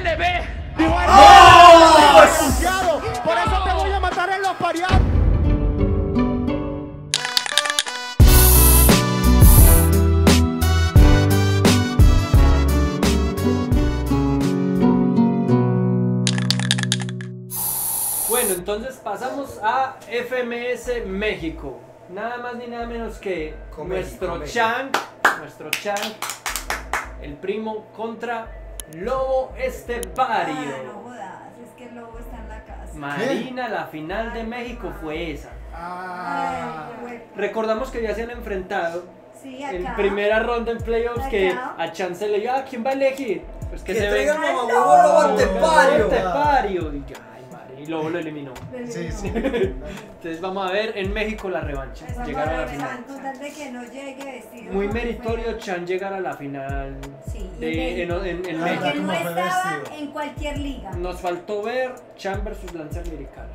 LB. Por eso te voy a matar en los pareados. Bueno, entonces pasamos a FMS México. Nada más ni nada menos que nuestro Chang, el primo contra Lobo Estepario. No jodas, es que el Lobo está en la casa. Marina, la final de México fue esa. Ay, Recordamos que ya se han enfrentado sí, en acá. primera ronda en playoffs que Acá. a Chan se le dio, ¿quién va a elegir? Pues que se traigan venga Lobo Estepario. Estepario. Y ya, ay, madre, y Lobo lo eliminó. Sí. Entonces vamos a ver en México la revancha. Eso Llegar a la para final. total de que no llegue vestido. Muy como meritorio fue. Chan llegar a la final Sí, de, en Porque México. no como fue estaba vestido. en cualquier liga. Nos faltó ver Chan versus Lancer Americano.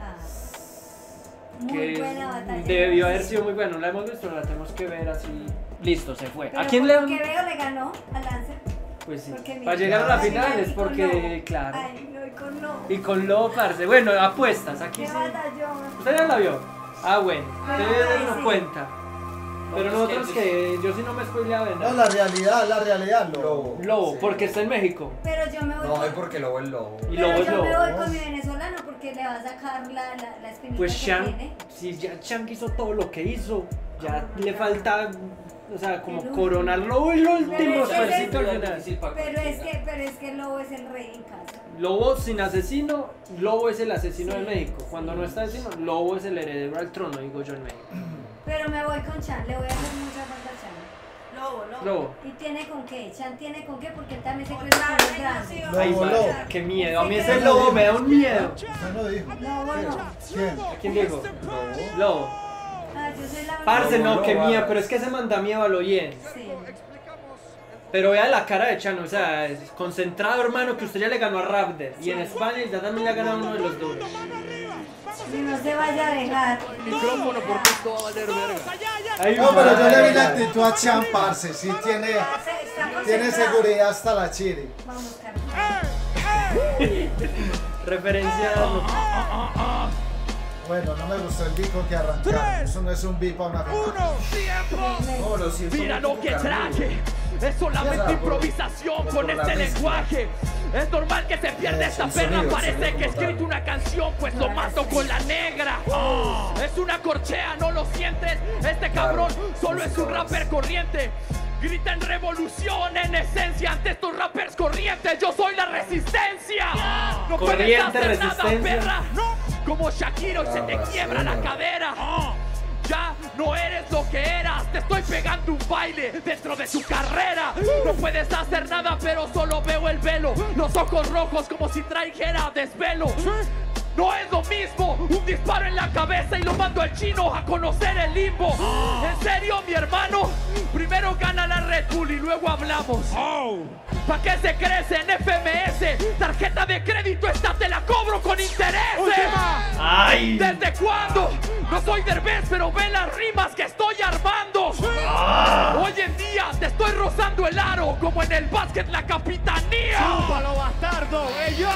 Muy Que buena batalla. debió haber sido muy bueno. No la hemos visto, la tenemos que ver así. Listo, se fue. Pero ¿A quién por le lo dan? que veo le ganó a Lancer. Pues sí. Porque Para mira, llegar a la va final llegar es y con porque, Lobo. claro. Ay, no, y con Lobo. Y con Lobo, parce. Bueno, apuestas. Aquí Qué sí. batallón. ¿Usted ya la vio? Ah, bueno. Pero Ustedes no sí. cuenta. Pero nosotros que yo sí no me spoileaba de No, nada. la realidad, Lobo. Lobo, porque está en México. Pero yo me voy No, con... es porque Lobo es Lobo. Y Pero Lobo es yo me Lobo. voy con mi venezolano porque le va a sacar la espinita Pues que Chan, tiene. si ya Chan hizo todo lo que hizo, ya le falta, o sea, como El coronarlo el último Pero es que esfuercito al es final. Pero es que Lobo es el rey en casa. Lobo sin asesino, Lobo es el asesino de México. Cuando no está asesino, Lobo es el heredero al trono, digo yo en México. Pero me voy con Chan, le voy a hacer mucha falta a Chan. Lobo. ¿Y tiene con qué? Chan tiene con qué porque él también se cree con los grandes. Ay, Lobo, madre, Lobo. qué miedo. A mí Ese ese Lobo me da un miedo. Usted no dijo. Lobo no. ¿Quién? ¿Quién dijo? Lobo. Ah, yo soy la Parce, no, Lobo, qué Lobo. miedo, pero es que se manda miedo a lo bien. Sí. Pero vea la cara de Chan, o sea, es concentrado, hermano, que usted ya le ganó a Raptor. Y en España ya también le ha ganado uno de los dos. Y no se vaya a dejar. Micrófono porque esto va a valer verga. Ay, No, pero yo le vi la madre. actitud a Chan, parce. Sí tiene seguridad hasta la chiri. Vamos, Carlos. Referencia. Bueno, no me gustó el bico que arrancaron. Eso no es un bico a una final. No, lo siento. Mira mucho lo que por Carlos. traje. Es solamente Ya, por- improvisación por con la este mezcla. lenguaje. Es normal que se pierda esta el perra. sonido, Parece sonido que he como tal. escrito una canción, pues lo mato con la negra. Es una corchea, ¿no lo sientes? Este cabrón solo es un rapper corriente. Gritan revolución en esencia ante estos rappers corrientes. Yo soy la resistencia. No puedes Corriente, hacer nada, resistencia. perra. Como Shakiro y se te quiebra la cadera. Ya no eres lo que eras, te estoy pegando un baile dentro de tu carrera. No puedes hacer nada, pero solo veo el velo. Los ojos rojos como si trajera desvelo. No es lo mismo, un disparo en la cabeza y lo mando al chino a conocer el limbo. En serio, mi hermano, primero gana la Red Bull y luego hablamos. ¿Pa' qué se crece en FMS? Tarjeta de crédito, esta te la cobro con intereses. ¡Ay! ¿Desde cuándo? No soy Derbez, pero ve las rimas que estoy armando. Hoy en día te estoy rozando el aro, como en el básquet la capitanía. ¡Chúpalo, bastardo! ¡Ey, yo!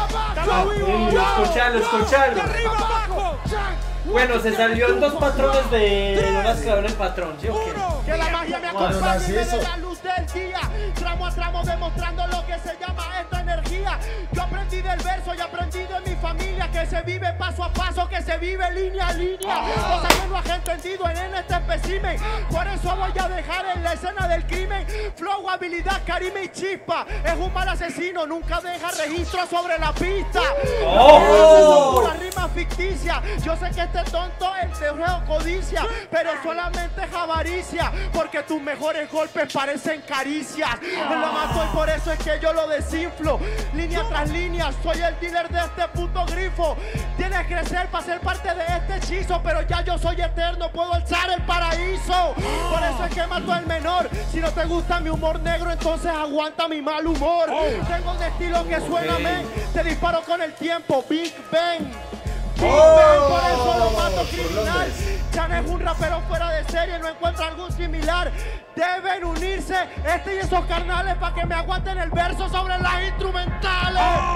Escuchalo. Bueno, se salió en dos patrones de no las quedó en el patrón, ¿sí o qué? Que la magia me Bueno, acompañe así desde eso. la luz del día, tramo a tramo demostrando lo que se llama esta energía. Yo aprendí del verso y aprendí de mi familia que se vive paso a paso, que se vive línea a línea. Cosa que no has entendido en este espécimen. Por eso voy a dejar en la escena del crimen flow, habilidad, carisma y chispa. Es un mal asesino, nunca deja registro sobre la pista. ¡Oh! Una rima ficticia. Yo sé que este tonto el terreo codicia, pero solamente es avaricia, porque tus mejores golpes parecen caricias. Lo mato y por eso es que yo lo desinflo. Línea tras línea, soy el dealer de este puto grifo. Tienes que crecer para ser parte de este hechizo, pero ya yo soy eterno, puedo alzar el paraíso. Por eso es que mato al menor. Si no te gusta mi humor negro, entonces aguanta mi mal humor. Tengo un estilo que suena men. Te disparo con el tiempo, Big Bang. Big Bang, por eso lo mato criminal. Chan es un rapero fuera de serie, no encuentra algo similar. Deben unirse este y esos carnales para que me aguanten el verso sobre las instrumentales.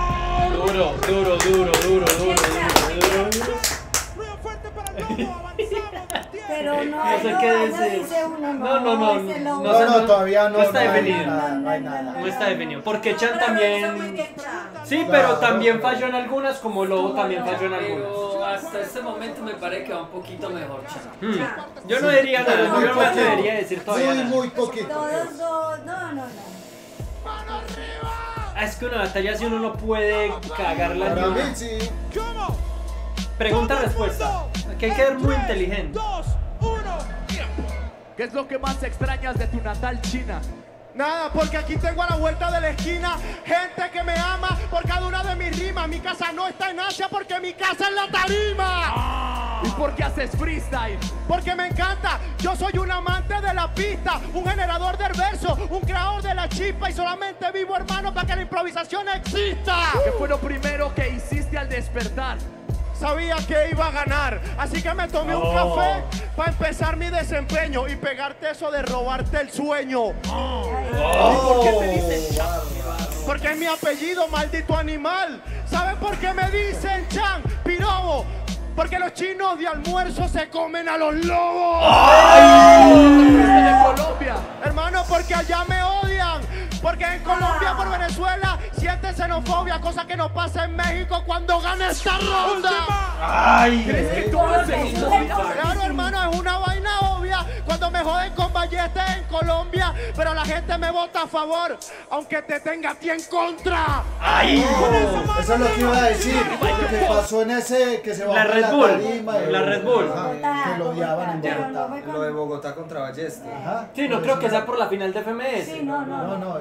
Duro. Pero no, No sé no, qué no decir. dice uno, No. No, todavía no. No está no hay definido. nada, no hay nada. No está definido. Porque Chan Pero lo hizo muy también. bien, Chan. Sí, Claro, pero también claro. falló en algunas, como Lobo también falló en algunas. Pero hasta este momento me parece que va un poquito mejor, Chan. Yo no diría nada, Pero yo muy no me poquito. atrevería a decir todavía Muy, nada. muy poquito. Todos dos, no. Es que una batalla así uno no puede cagarla ni Para mí una. sí. Pregunta-respuesta. Que hay que ser muy inteligente. ¿Qué es lo que más extrañas de tu natal China? Nada, porque aquí tengo a la vuelta de la esquina gente que me ama por cada una de mis rimas. Mi casa no está en Asia porque mi casa es la tarima. ¿Y por qué haces freestyle? Porque me encanta, yo soy un amante de la pista, un generador del verso, un creador de la chispa y solamente vivo, hermano, para que la improvisación exista. ¿Qué fue lo primero que hiciste al despertar? Sabía que iba a ganar, así que me tomé un café para empezar mi desempeño y pegarte eso de robarte el sueño. ¿Por qué te dicen Chan? Porque es mi apellido, maldito animal. ¿Saben por qué me dicen Chan, pirobo? Porque los chinos de almuerzo se comen a los lobos. De Colombia. Hermano, porque allá me odian. Porque en Colombia por Venezuela sienten xenofobia, cosa que no pasa en México cuando gana esta ronda. ¿Crees que tú eres segundo? Claro, hermano, es una vaina obvia. Cuando me joden con Ballester en Colombia, pero la gente me vota a favor, aunque te tenga a ti en contra. Eso es lo que iba a decir. Lo que pasó en ese que se bajó La de Red Bull. tarima y- La Red Bull. Ajá, que lo odiaban en Pero Bogotá. no fue Lo de Bogotá contra Ballester. Ajá, Sí, no por creo eso que sea por la final de FMS. Sí, no. No.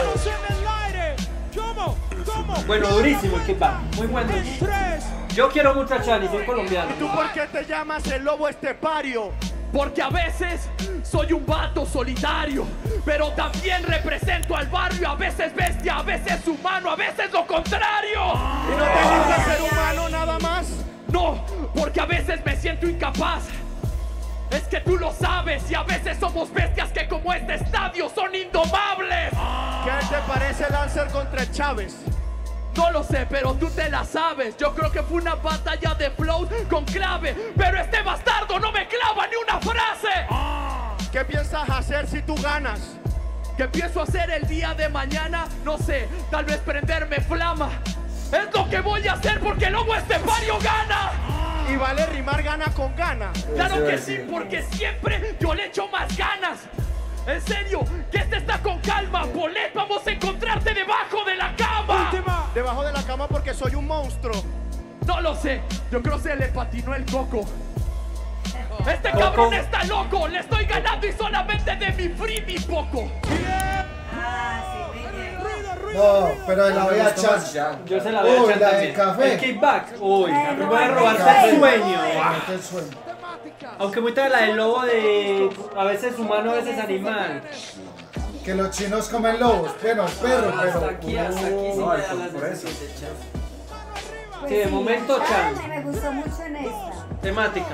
Bueno, durísimo el kickback. Muy bueno. Yo quiero mucho a Chan y soy colombiano. ¿Tú por qué te llamas el lobo estepario? Porque a veces soy un vato solitario, pero también represento al barrio. A veces bestia, a veces humano, a veces lo contrario. ¿Y no te gusta ser humano nada más? No, porque a veces me siento incapaz. Es que tú lo sabes y a veces somos bestias que como este estadio son indomables. ¿Qué te parece Lancer contra Chávez? No lo sé, pero tú te la sabes. Yo creo que fue una batalla de flows con clave, pero este bastardo no me clava ni una frase. ¿Qué piensas hacer si tú ganas? ¿Qué pienso hacer el día de mañana? No sé, tal vez prenderme flama. Es lo que voy a hacer porque el lobo estepario gana. Y vale rimar gana con gana. Claro que sí, porque siempre yo le echo más ganas. En serio, que este está con calma. Bolet, vamos a encontrarte debajo de la cama. Debajo de la cama porque soy un monstruo. No lo sé, yo creo que se le patinó el coco. Este cabrón está loco, le estoy ganando y solamente de mi freebie poco. No, pero la voy a Me gustó echar. más Chan. Yo se la veo a Uy, Chan la de también. café. El kickback. Uy, Ay, no, voy a no, robarte no, el no, sueño. Mete el sueño. Aunque muy tarde la del lobo de a veces humano, a veces animal. Que los chinos comen lobos. Bueno, perro, Hasta pero. aquí sí No, me da las por eso. de Chan. Pues Sí, de momento, Chan. Me gustó mucho en esta. Temática.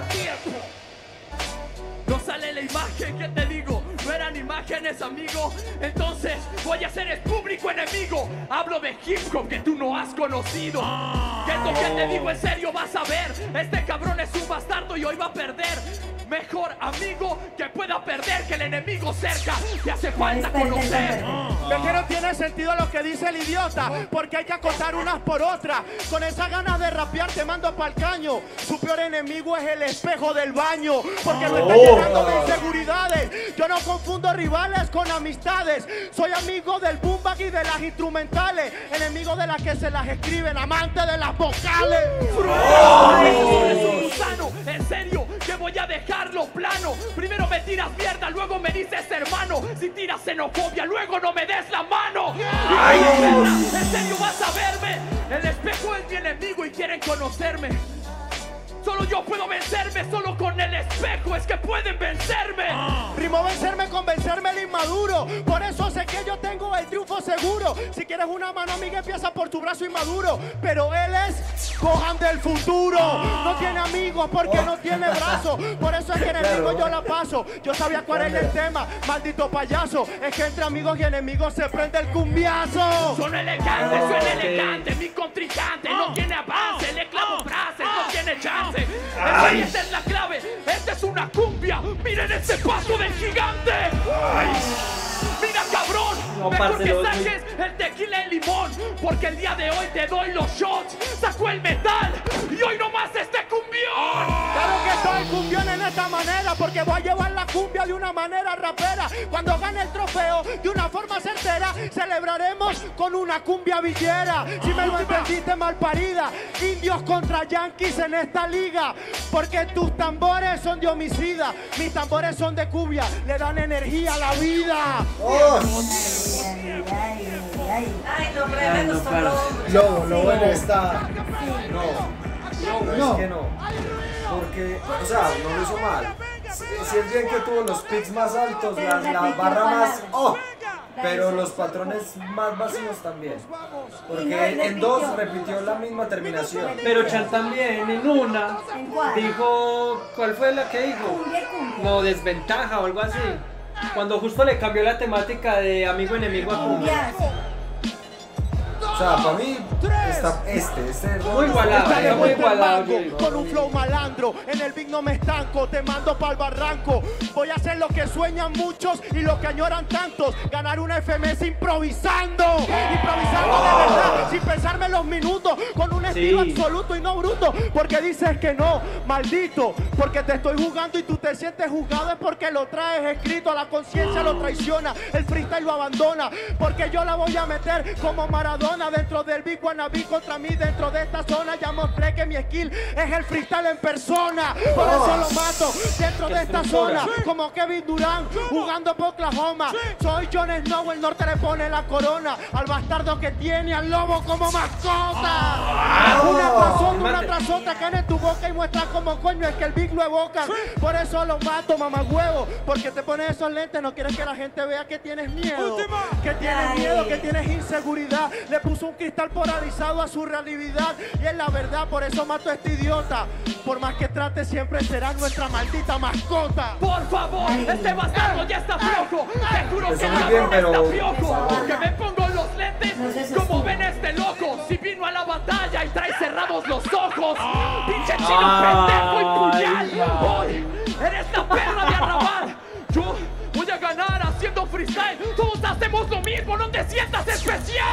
No sale la imagen, ¿qué te digo? No eran imágenes, amigo. Entonces voy a ser el público enemigo. Hablo de hip hop que tú no has conocido. ¿Qué es lo que te digo? En serio vas a ver. Este cabrón es un bastardo y hoy va a perder. Mejor amigo que pueda perder que el enemigo cerca. Te hace falta conocer. ¿Ves que no tiene sentido lo que dice el idiota? Porque hay que acotar unas por otras. Con esas ganas de rapear te mando pa'l caño. Su peor enemigo es el espejo del baño. Porque lo está llenando de inseguridades. Yo no confundo rivales con amistades. Soy amigo del boom bap y de las instrumentales. Enemigo de las que se las escriben. Amante de las vocales. Es un gusano, en serio, que voy a dejarlo plano. Primero me tiras mierda, luego me dices hermano. Si tiras xenofobia, luego no me des la mano. Ay, en serio vas a verme. El espejo es mi enemigo y quieren conocerme. Solo yo puedo vencerme, solo con el espejo es que pueden vencerme. Rimó vencerme con vencerme el inmaduro. Por eso sé que yo tengo el triunfo seguro. Si quieres una mano amiga empieza por tu brazo inmaduro. Pero él es Gohan del futuro. No tiene amigos porque no tiene brazos. Por eso es que enemigo yo la paso. Yo sabía cuál era el tema, maldito payaso. Es que entre amigos y enemigos se prende el cumbiazo. Son elegantes, soy elegante, mi contrincante. Ay, esta es la clave, esta es una cumbia. Miren ese paso del gigante. Ay. Mira, cabrón, No, mejor que parce, saques el tequila y limón, porque el día de hoy te doy los shots. Sacó el metal y hoy nomás este cumbión. Claro que soy cumbión en esta manera, porque voy a llevar la cumbia de una manera rapera. Cuando gane el trofeo de una forma certera, celebraremos con una cumbia villera. Si me lo entendiste, mal parida, indios contra yanquis en esta liga, porque tus tambores son de homicida, mis tambores son de cumbia, le dan energía a la vida. ¡Oh! Ay, no, pero me gustó Lo bueno está. No, es que no. Porque, o sea, no lo hizo mal. Si es bien que tuvo los picks más altos, la barra más. ¡Oh! Pero los patrones más vacíos también. Porque en dos repitió la misma terminación. Pero Chan también, en una, ¿En cuál? dijo, ¿cuál fue la que dijo? Cumbia. No, desventaja o algo así. Cuando justo le cambió la temática de amigo enemigo a cumbia. Cumbia. O sea, para mí, este Muy igualado, Está de está muy vuelta el igualado. mango, yo digo. con un flow malandro, en el big no me estanco, te mando pa'l barranco. Voy a hacer lo que sueñan muchos y lo que añoran tantos, ganar una FMS improvisando de verdad, sin pensarme los minutos, con un estilo Sí. absoluto y no bruto, porque dices que no, maldito, porque te estoy jugando y tú te sientes juzgado, es porque lo traes escrito, la conciencia lo traiciona, el freestyle lo abandona, porque yo la voy a meter como Maradona dentro del Big Wannabe contra mí dentro de esta zona. Ya mostré que mi skill es el freestyle en persona, por eso lo mato dentro de esta zona, como Kevin Durant jugando por Oklahoma. Soy Jon Snow, el norte le pone la corona al bastardo que tiene al lobo como mascota. Una tras otra caen en tu boca y muestra como coño es que el Big lo evoca. Por eso lo mato, mamagüevo, porque te pones esos lentes, no quieres que la gente vea que tienes miedo, que tienes miedo, que tienes inseguridad. Le puso un cristal polarizado a su realidad y es la verdad, por eso mato a este idiota. Por más que trate, siempre será nuestra maldita mascota. Por favor, este bastardo ya está flojo. Te juro que Está el muy bien, cabrón pero- está piojo. Que me pongo los lentes. No se Como sostiene. ven este loco, si vino a la batalla y trae cerrados los ojos. Pinche chino Ay, pendejo y puñal. ya. Hoy eres la perra de arrabal. Yo voy a ganar haciendo freestyle. Todos hacemos lo mismo, no te sientas especial.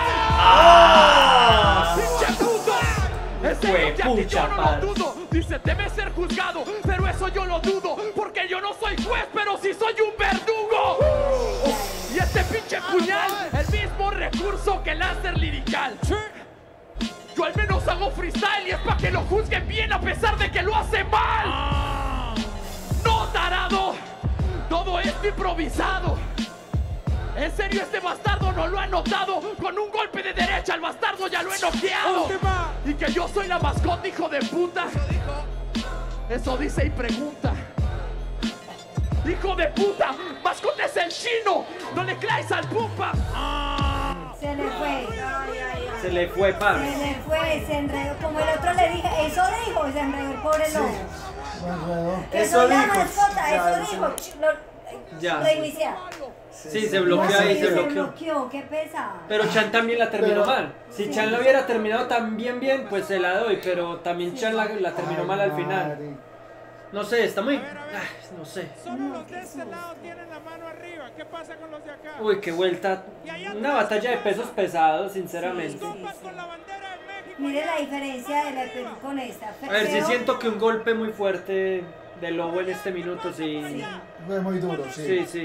¡Pinche puto! En serio que aquí yo no lo Juepucha, dudo. Dice, debe ser juzgado, pero eso yo lo dudo. Porque yo no soy juez, pero sí soy un verdugo. Y este pinche puñal, el mismo recurso que el láser lirical. Yo al menos hago freestyle y es para que lo juzguen bien a pesar de que lo hace mal. No, tarado. Todo esto improvisado. En serio, este bastardo no lo ha notado. Con un golpe de derecha, el bastardo ya lo he noqueado. Y que yo soy la mascota, hijo de puta. Eso dice y pregunta. Hijo de puta, mascota es el chino. No le claes al pumpa. Se le fue. Se le fue, Se parce. le fue, se enredó. Como el otro le dije, eso dijo, se enredó el pobre lobo. Que Eso soy la dijo, mascota, ya, eso dijo. Ya. Reiniciar. Sí, se bloqueó ahí, se bloqueó. bloqueó, qué pesado. Pero Chan también la terminó Pero- mal. Si Chan la hubiera terminado también bien, pues se la doy. Pero también Chan la terminó mal al final. No sé, está muy... Ay, no sé. Solo los de este lado tienen la mano arriba. ¿Qué pasa con los de acá? Uy, qué vuelta. Una batalla de pesos pesados, sinceramente. Con la bandera de México. Mire la diferencia de la de Perú con esta. A ver, sí Feo. siento que un golpe muy fuerte de Lobo en este minuto, sí. Fue muy duro, Sí, sí. sí.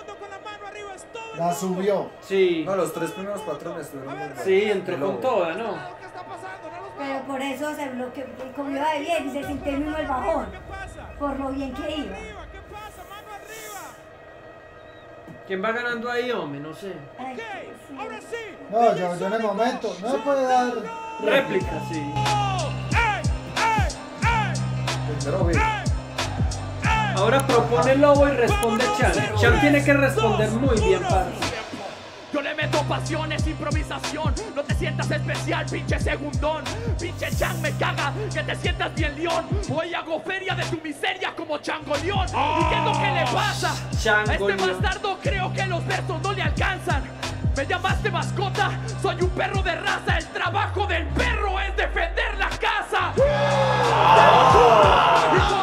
La subió. Sí. No, los tres primeros patrones estuvieron muy buenos. Sí, entró con toda, ¿no? Pero por eso se bloqueó. Y como iba de bien, se sintió mismo el bajón. Por lo bien que iba. ¿Quién va ganando ahí, hombre? No sé. Ay, sí. No, yo en el momento no se puede dar Réplica, sí. Pero bien. Ahora propone Lobo y responde Chan. Chan tiene que responder muy bien, parce. Yo le meto pasiones, improvisación. No te sientas especial, pinche segundón. Pinche Chan me caga, que te sientas bien león. Hoy hago feria de tu miseria como Changoleón. ¿Y qué es lo que le pasa? A este Changoleón. bastardo creo que los versos no le alcanzan. Me llamaste mascota, soy un perro de raza. El trabajo del perro es defender la casa. Y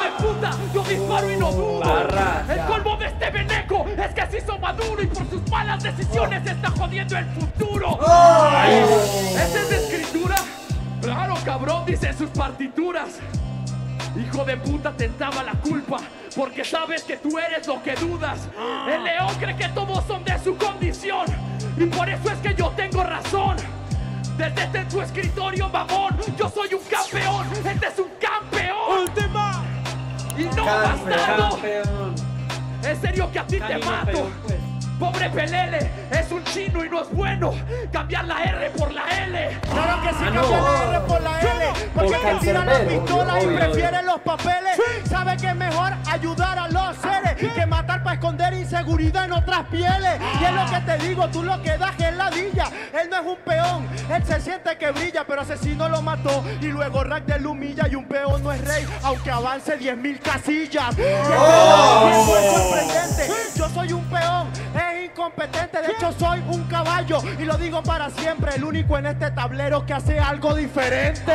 eso Maduro y por sus malas decisiones está jodiendo el futuro. ¿Esa es de escritura? Claro, cabrón, dice sus partituras. Hijo de puta, te entraba la culpa porque sabes que tú eres lo que dudas. El león cree que todos son de su condición y por eso es que yo tengo razón. Desde tu escritorio, mamón, yo soy un campeón. Este es un campeón. Última. Y no bastardo. Campeón. En serio que a ti te mato. Campeón, pues. Pobre Pelele, es un chino y no es bueno cambiar la R por la L. Claro que sí, Ah, no. cambia la R por la L. Porque el que tira la cancerbero, pistola y obvio, prefiere obvio. los papeles, sabe que es mejor ayudar a los seres que matar para esconder inseguridad en otras pieles. Y es lo que te digo, tú lo que das es ladilla. Él no es un peón, él se siente que brilla, pero asesino lo mató y luego Ragnar lo humilla. Y un peón no es rey, aunque avance 10.000 casillas. Y es sorprendente, yo soy un peón, es incompetente, de hecho soy un caballo y lo digo para siempre, el único en este tablero que hace algo diferente.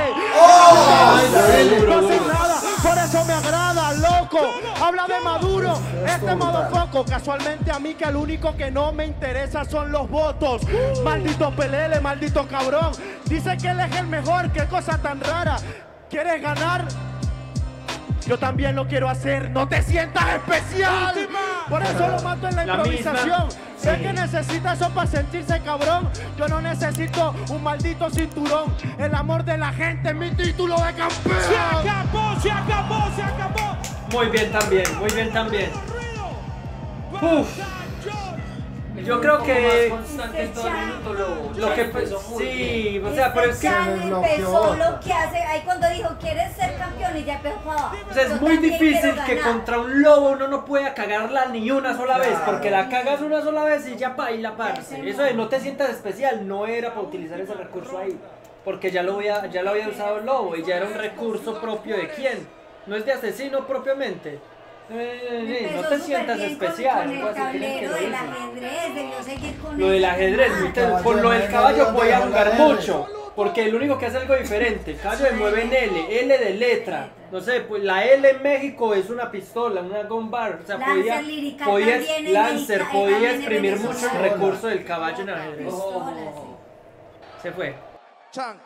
No hace nada, por eso me agrada, loco. Habla de Maduro, este modo foco. Casualmente a mí que el único que no me interesa son los votos. Maldito Pelele, maldito cabrón. Dice que él es el mejor, qué cosa tan rara. ¿Quieres ganar? Yo también lo quiero hacer, no te sientas especial. Por eso lo mato en la improvisación. Sé que necesita eso para sentirse cabrón. Yo no necesito un maldito cinturón. El amor de la gente es mi título de campeón. Se acabó, se acabó, se acabó. Muy bien también, muy bien también. Uf. Yo creo que Constante todo el minuto lo que sí, o sea, pero es que Chan empezó lo que hace ahí cuando dijo quieres ser campeón y ya empezó para abajo. o sea, es muy difícil que contra un lobo uno no pueda cagarla ni una sola vez, porque la cagas una sola vez y ya baila, parce. Eso de no te sientas especial no era para utilizar ese recurso ahí, porque ya lo había usado el lobo y ya era un recurso propio de quién, no es de asesino propiamente. No te sientas especial. Con el tablero del ajedrez, debió seguir con Lo del ajedrez, por lo del caballo podía jugar L. mucho, porque el único que hace algo diferente, el caballo le mueve en L de letra, no sé, pues la L en México es una pistola, una gun bar, o sea, Lancer lirical podía también en Lancer, México, podía también en exprimir mucho el Venezuela. recurso del caballo en ajedrez. Se fue. Chan.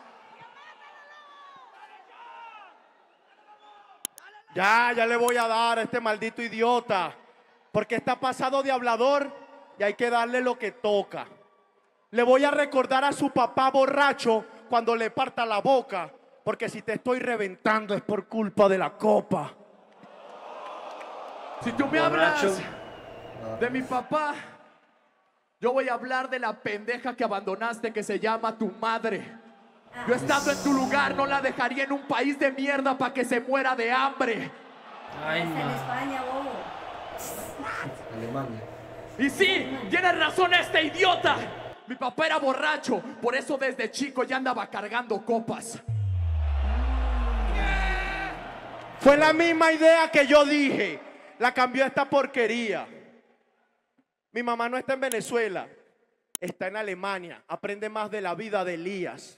Ya le voy a dar a este maldito idiota, porque está pasado de hablador y hay que darle lo que toca. Le voy a recordar a su papá borracho cuando le parta la boca, porque si te estoy reventando es por culpa de la copa. Si tú me hablas de mi papá, yo voy a hablar de la pendeja que abandonaste que se llama tu madre. Yo estando en tu lugar no la dejaría en un país de mierda para que se muera de hambre. Ay, Está en no. España, bobo. Alemania. Y sí, tienes razón este idiota. Mi papá era borracho, por eso desde chico ya andaba cargando copas. Fue la misma idea que yo dije, la cambió esta porquería. Mi mamá no está en Venezuela, está en Alemania, aprende más de la vida de Elías.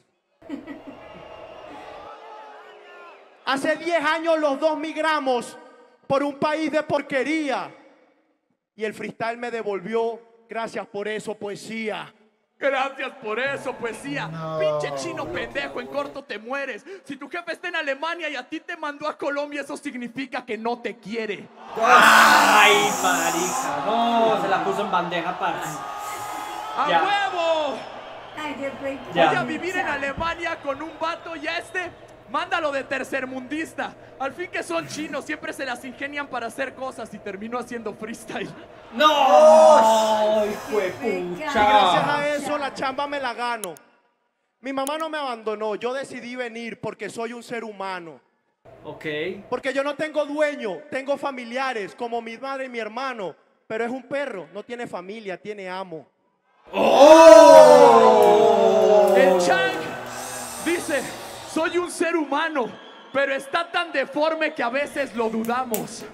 Hace 10 años los dos migramos por un país de porquería y el freestyle me devolvió, gracias por eso, poesía. Gracias por eso, poesía. No. Pinche chino pendejo, en corto te mueres. Si tu jefe está en Alemania y a ti te mandó a Colombia, eso significa que no te quiere. Ay, marica. No, se la puso en bandeja, parce. ¡A Ya. huevo! Ay, después. Ya. Voy a vivir en Alemania con un vato y a este, mándalo de tercermundista. Al fin que son chinos, siempre se las ingenian para hacer cosas y terminó haciendo freestyle. ¡No! ¡Ay, fue Y gracias a pucha! eso la chamba me la gano. Mi mamá no me abandonó, yo decidí venir porque soy un ser humano. Ok. Porque yo no tengo dueño, tengo familiares como mi madre y mi hermano, pero es un perro, no tiene familia, tiene amo. El Chang dice, soy un ser humano, pero está tan deforme que a veces lo dudamos.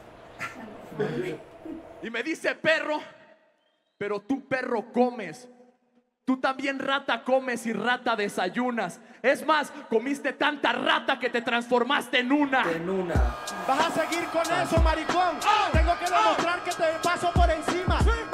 Y me dice perro, pero tú perro comes. Tú también rata comes y rata desayunas. Es más, comiste tanta rata que te transformaste en una. En una. ¿Vas a seguir con eso, maricón? Tengo que demostrar que te paso por encima. Dile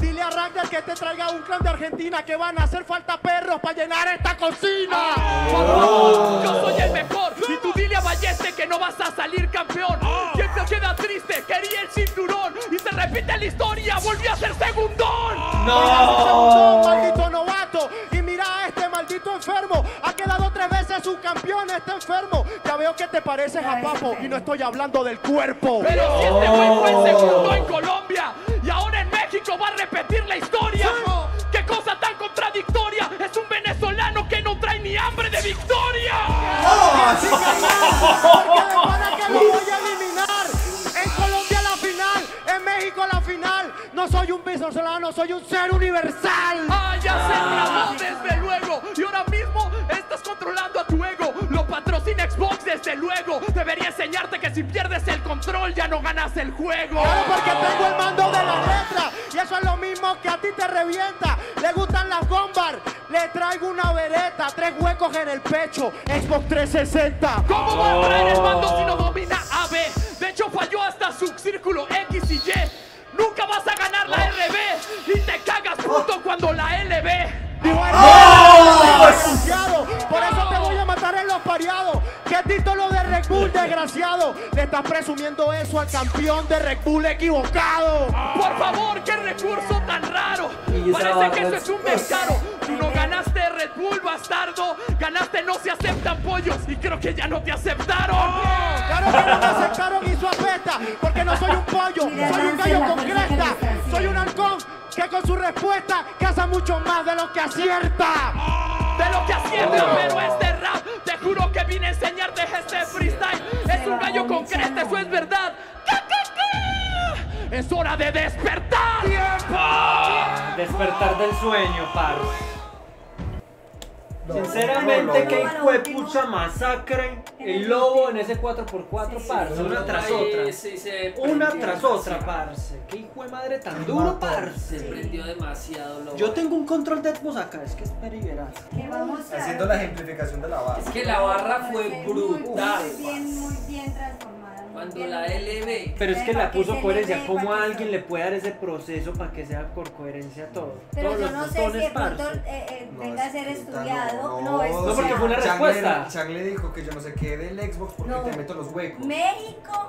Wagner que te traiga un clan de Argentina, que van a hacer falta perros para llenar esta cocina. Yo soy el mejor y tú dile a Balleste que no vas a salir campeón. Siempre queda triste, quería el cinturón y se repite la historia, volvió a ser segundón. ¡No! Maldito novato. Y mira a este maldito enfermo. Ha quedado 3 veces subcampeón, este enfermo. Ya veo que te pareces a Papo y no estoy hablando del cuerpo. Pero si este güey fue el segundo en Colombia y ahora en México va a repetir la historia. ¡Qué cosa tan contradictoria! Es un venezolano que no trae ni hambre de victoria. Así que nada, porque de pana que lo voy a eliminar. En Colombia la final, en México la final. No soy un venezolano, soy un ser universal. ¡Ah, ya se trabó desde luego! Y ahora mismo estás controlando a tu ego. Lo patrocina Xbox desde luego. Debería enseñarte que si pierdes el control ya no ganas el juego. Claro, porque tengo el mando de las letras. Y eso es lo mismo que a ti te revienta. Le gustan las bombas. Le traigo una vereta, 3 huecos en el pecho. Xbox 360. ¿Cómo va a traer el mando si no domina AB? De hecho falló hasta su círculo X y Y. Nunca vas a ganar la RB y te cagas puto cuando la LB. Desgraciado, por eso te voy a matar en los pareados. ¿Qué título de Red Bull, desgraciado? Le estás presumiendo eso al campeón de Red Bull equivocado. Por favor, qué recurso tan raro. Parece que eso es un descaro. Tú no ganaste Red Bull, bastardo. Ganaste No Se Aceptan Pollos y creo que ya no te aceptaron. Claro que no me aceptaron y su apesta, porque no soy un pollo, soy un gallo con cresta. Soy un halcón que con su respuesta caza mucho más de lo que acierta. De lo que acierta, pero este rap, te juro que vine a enseñarte este freestyle. Es un gallo con cresta, eso es verdad. Es hora de despertar. Despertar del sueño, parce. Sinceramente, que hijo de pucha masacre el lobo en ese 4x4, parce. Una tras otra. Una tras otra, parce. Qué hijo de madre tan duro, parce. Se prendió demasiado lobo. Yo tengo un control de Xbox acá, es que espera y verás. Haciendo la ejemplificación de la base. Es que la barra fue brutal. Muy bien transformada. Cuando la LB. Pero es que la puso coherencia. ¿Cómo a alguien le puede dar ese proceso para que sea por coherencia todo? Pero Todos yo los no sé si botones, de pronto parce. venga a ser estudiado. No, No, porque fue una respuesta. Chang le dijo que yo no sé qué del Xbox porque No. te meto los huecos. México,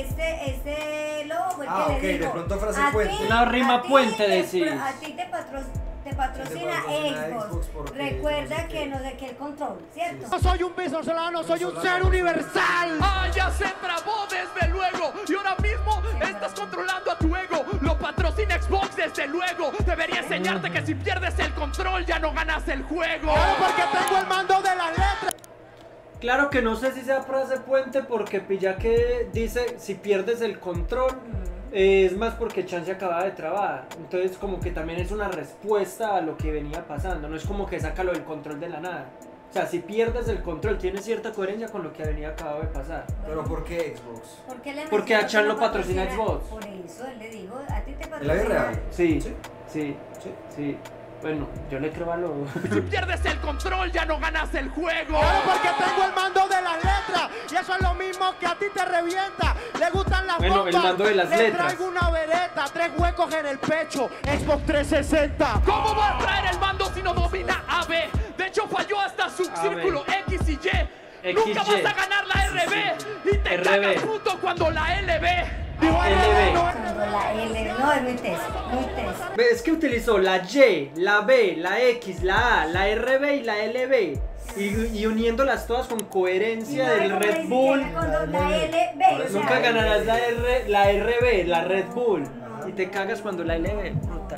este lobo fue el que ok, le dijo, de pronto frase a puente. ti- Una rima a ti puente, te- decís. A ti te patrocina Xbox Xbox. porque Recuerda no sé que qué. no sé qué el control, ¿cierto? No soy un venezolano, soy un ser universal. ¡Ah, ya se trabó desde luego! Y ahora mismo estás controlando a tu ego. Lo patrocina Xbox desde luego. Debería enseñarte que si pierdes el control ya no ganas el juego. Claro, porque tengo el mando de las letras. Claro que no sé si sea frase puente porque pilla que dice si pierdes el control es más porque Chan se acaba de trabar. Entonces como que también es una respuesta a lo que venía pasando. No es como que saca lo del control de la nada. O sea, si pierdes el control tiene cierta coherencia con lo que venía acabado de pasar. Pero ¿por qué Xbox? ¿Por qué le Porque a Chan lo patrocina patrocina Xbox. Por eso él le dijo, a ti te ¿En la vida patrocina. real? Sí, ¿Sí? sí, Sí. sí. Bueno, yo le creo a lo... Si pierdes el control ya no ganas el juego. Claro, porque tengo el mando de las letras. Y eso es lo mismo que a ti te revienta. Le gustan las Bueno, bombas. el mando de las Le letras. traigo una vereta, 3 huecos en el pecho. Xbox 360. ¿Cómo va a traer el mando si no domina AB? De hecho falló hasta su círculo X y Y. Nunca XY. vas a ganar la RB y te RB. cagas puto cuando la LB. Dijo LB. Cuando la L, no, es muy teso, muy teso. Es que utilizó la Y, la B, la X, la A, la RB y la LB. Y uniéndolas todas con coherencia Y no del hay Red como Bull. ni siquiera cuando la LB, o sea, Nunca ganarás la RB, la Red Bull. Y te cagas cuando la LB. Puta.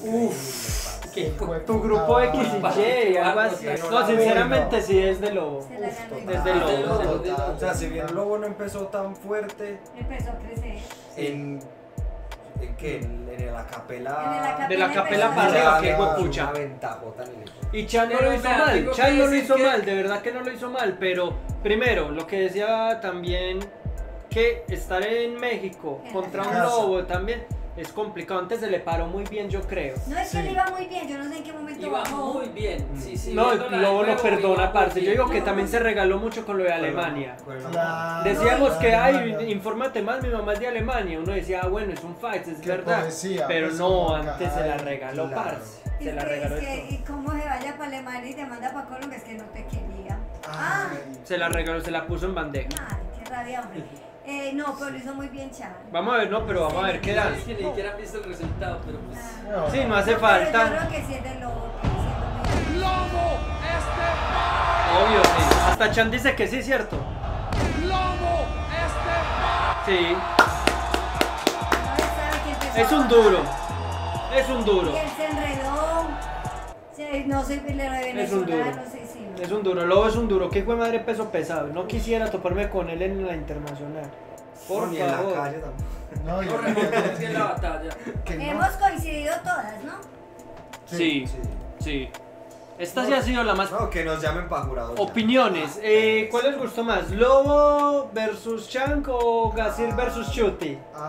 Tu grupo X y Y, algo así. No, sinceramente sí es de lobo. se la ganó. Desde lobo. O sea, si bien Lobo no empezó tan fuerte Empezó a crecer. ¿en qué? En la capela. De la capela empezó para a arriba, crecer. que huepucha. Una ventajota en el- Y Chan no Pero lo hizo vea, mal, tengo Chan que no lo decir hizo que- mal, de verdad que no lo hizo mal, pero primero, lo que decía también, que estar en México contra un Casa. lobo también, Es complicado, antes se le paró muy bien, yo creo. No es que le iba muy bien, yo no sé en qué momento Iba bajó. muy bien. Sí, sí, No, viendo la Lobo del no juego, perdona, iba parce. muy Yo digo bien. que también se regaló mucho con lo de Alemania. Claro. Decíamos No, que, Alemania. ay, infórmate más, mi mamá es de Alemania. Uno decía, ah, bueno, es un fight, es Qué verdad. poesía, Pero pues, no, como antes acá, se la regaló, claro. parce. Es Se la que, regaló es el que, todo. y cómo se vaya para Alemania y te manda para Colombia, es que no te quería. Ah, Ay. Se la regaló, se la puso en bandeja. ay, qué rabia, hombre. No, pero lo hizo muy bien, chaval. Vamos a ver, no, pero vamos a ver qué dan. Es que ni siquiera han visto el resultado, pero pues. No. Sí, no hace Pero yo creo falta. que sí es de Lobo, que siendo muy... Lobo Esteban. Obvio, sí. Hasta Chan dice que sí, ¿cierto? Lobo Esteban. Sí. No, él sabe que empezó Es a un bajar. duro. Es un duro. Y él se enredó. No soy venezolano, Es un duro. sí, sí. Es un duro, Lobo es un duro. Qué hijo de madre peso pesado. No quisiera toparme con él en la internacional. Por Ni en la favor. calle tampoco. No, yo No remontó bien la batalla. que no. Hemos coincidido todas, ¿no? Sí, sí. Esta sí ha sido la más. No, que nos llamen para jurados. Opiniones. ¿Cuál les gustó más? ¿Lobo versus Chank o Gazir versus Chuti? Ah,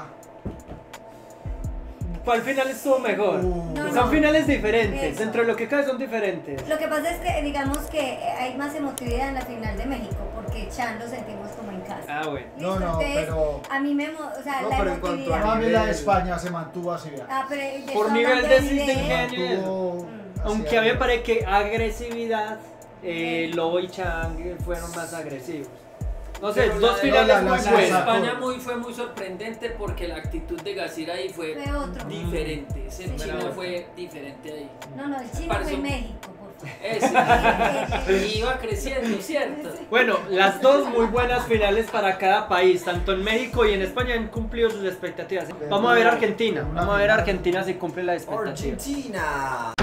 ¿Cuál final estuvo mejor? No, Son no. finales diferentes. Eso. Dentro de lo que cabe son diferentes. Lo que pasa es que, digamos que hay más emotividad en la final de México, porque Chan lo sentimos como en casa. Ah, bueno. No, no, Entonces, pero- a mí me, o sea, No, la pero en cuanto a emotividad. no, a mí la de nivel. España se mantuvo así, vea. Ah, pero de Por todas nivel maneras, de ingenio y eso. Aunque a mí me parece que agresividad, Lobo y Chang fueron más agresivos. No sé, Pero dos la- finales la- muy la- La de buenas. España fue muy sorprendente porque la actitud de Gazir ahí fue Fue otro. diferente. Ese Sí. chino fue diferente ahí. No, no, el chino Pareció- fue México, por favor. Ese. Y iba creciendo, ¿cierto? Bueno, las dos muy buenas finales para cada país, tanto en México y en España han cumplido sus expectativas. Vamos a ver Argentina, vamos a ver Argentina si cumple la expectativa. Argentina.